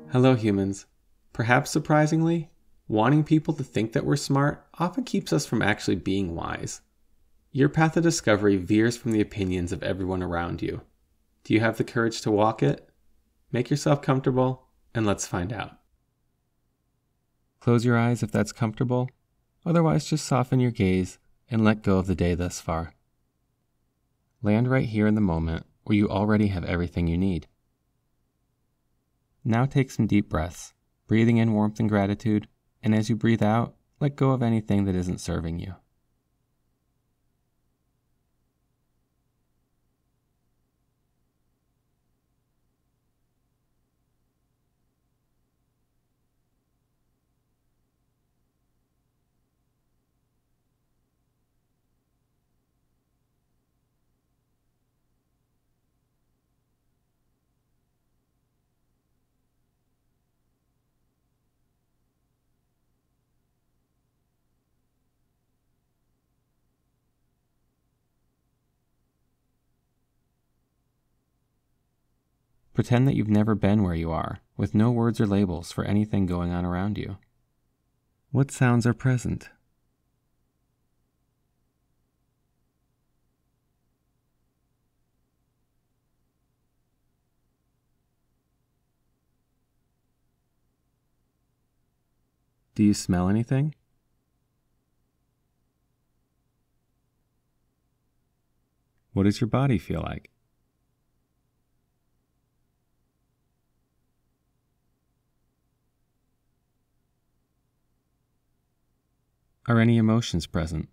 Hello, humans. Perhaps surprisingly, wanting people to think that we're smart often keeps us from actually being wise. Your path of discovery veers from the opinions of everyone around you. Do you have the courage to walk it? Make yourself comfortable, and let's find out. Close your eyes if that's comfortable. Otherwise, just soften your gaze and let go of the day thus far. Land right here in the moment where you already have everything you need. Now take some deep breaths, breathing in warmth and gratitude, and as you breathe out, let go of anything that isn't serving you. Pretend that you've never been where you are, with no words or labels for anything going on around you. What sounds are present? Do you smell anything? What does your body feel like? Are any emotions present?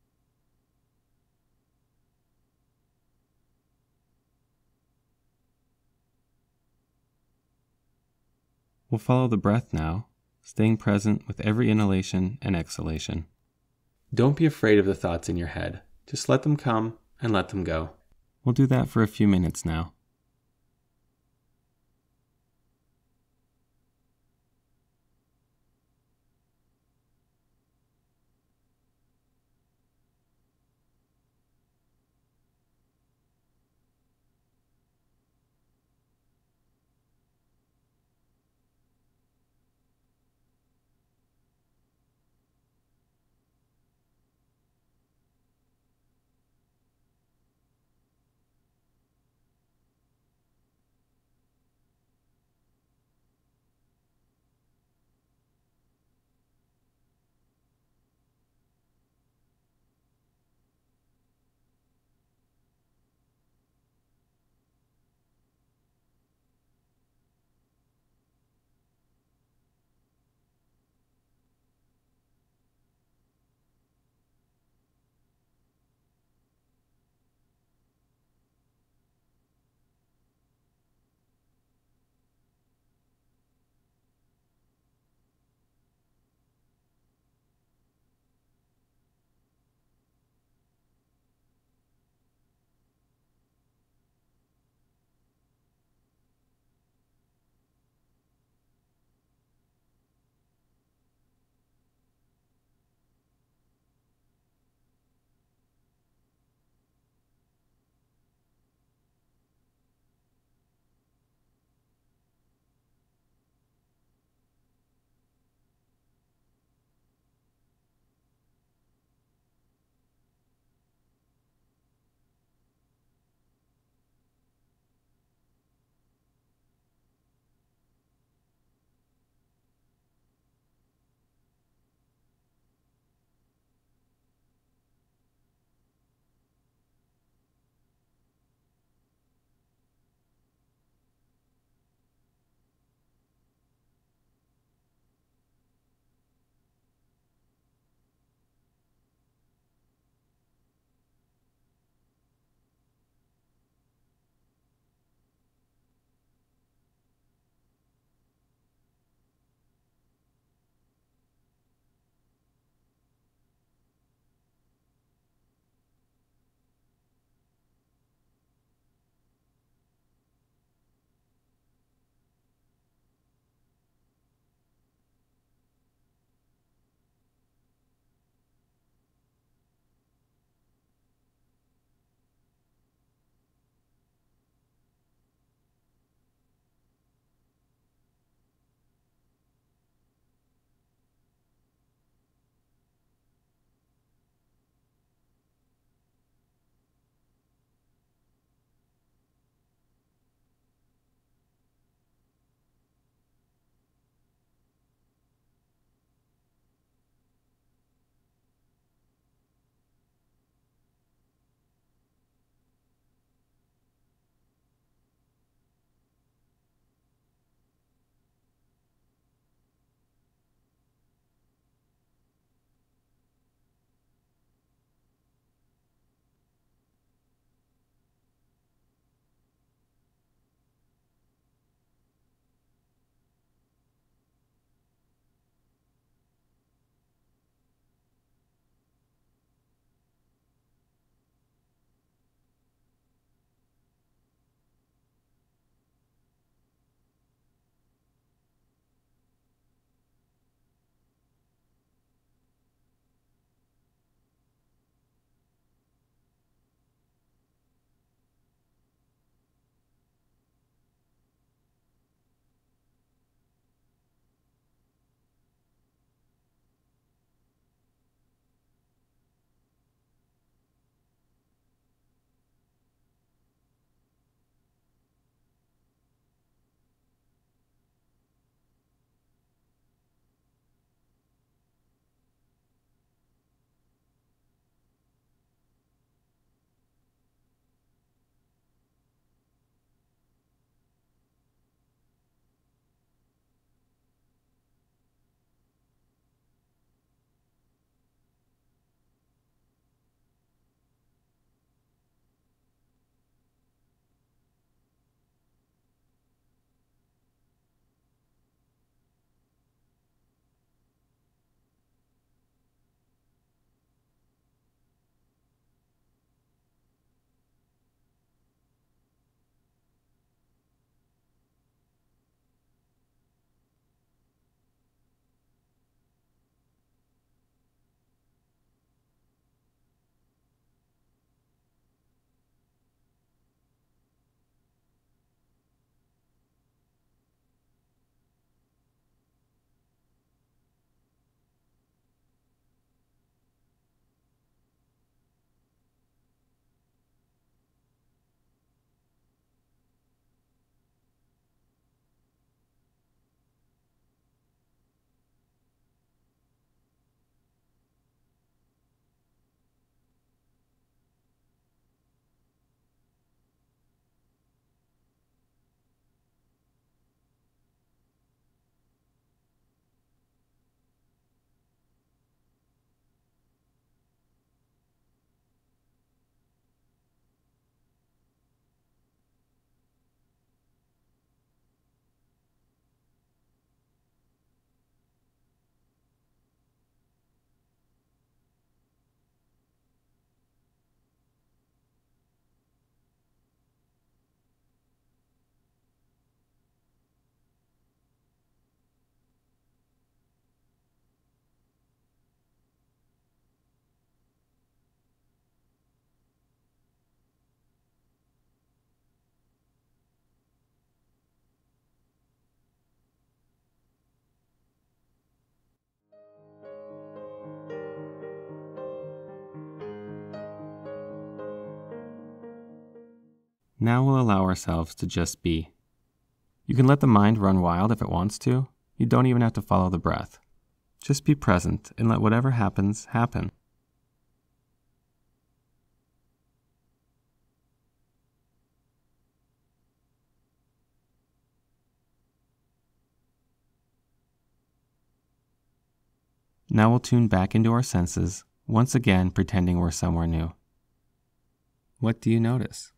We'll follow the breath now, staying present with every inhalation and exhalation. Don't be afraid of the thoughts in your head. Just let them come and let them go. We'll do that for a few minutes now. Now we'll allow ourselves to just be. You can let the mind run wild if it wants to. You don't even have to follow the breath. Just be present and let whatever happens, happen. Now we'll tune back into our senses, once again pretending we're somewhere new. What do you notice?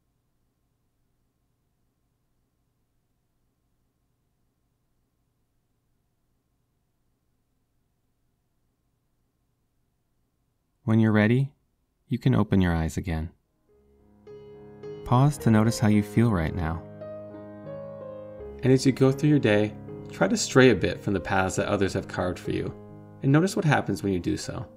When you're ready, you can open your eyes again. Pause to notice how you feel right now. And as you go through your day, try to stray a bit from the paths that others have carved for you, and notice what happens when you do so.